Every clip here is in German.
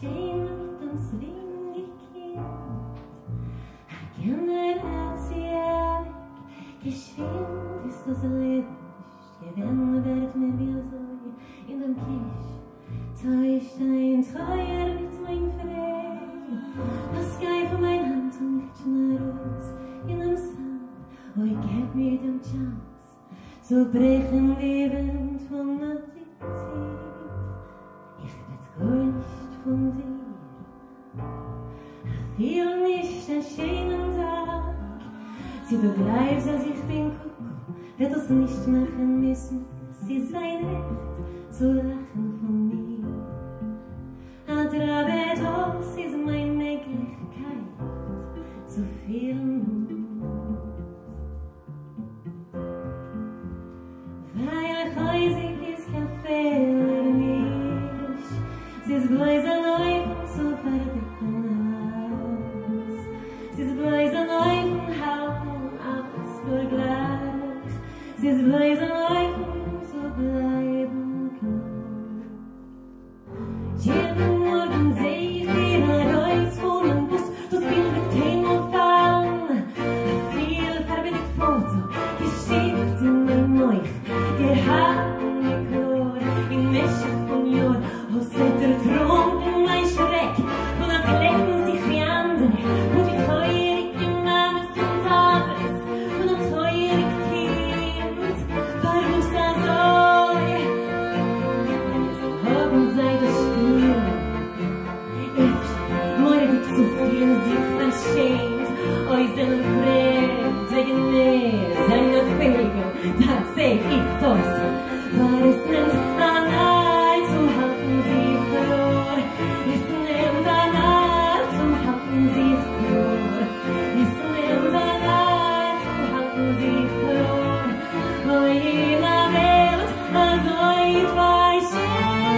Geschehen mit dem Zwinge Kind. Generation geschwind ist das Leben nicht. Gewinn wird mir wie so in dem Kisch. Täuscht ein Treuer mit mein Freund. Das Geil von mein Hand und liegt schon raus in dem Sand. Oh, ich geb mir den Chance zu brechen die Wind von der Zeit. Ich bet gar nicht von dir. Viel nicht ein schönen Tag. Sie begreifst, als ich bin Kuckuck, wird es nicht machen müssen. Sie sein Recht zu lachen von mir. Atravedos ist meine Möglichkeit zu viel Mut. Weil häusig ist kein Fehler nicht. Sie ist bloß ein Neufel zu verdecken aus. Sie ist bloß ein Neufel, halten alles für gleich. Sie ist bloß ein Neufel zu bleiben klar. Jeden Morgen seh ich wieder raus von dem Bus. Das Bild wird keinmal fallen. Ein vielfarbiges Foto, gestippt in mein Neuch. Gehalten mit Chlor, in Mäschig von Jahr. Aus der Trunken mein Schreck, von der Klecken sich wie andere. Und die teurige Mames und Vaters, von der teurige Kind. Warum ist das so? Haben sei das Spiel. Ich morgen zu viel sich verschämt. Äußeren fremd, wegen mir, seiner Fegen. Da seh ich das. War es nimmt an Art, so hatten sie verlor. Es nimmt an Art, so hatten sie verlor. Es nimmt an Art, so hatten sie verlor. Wo in der Welt, also ich war schön.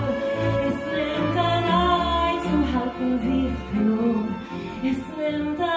Es nimmt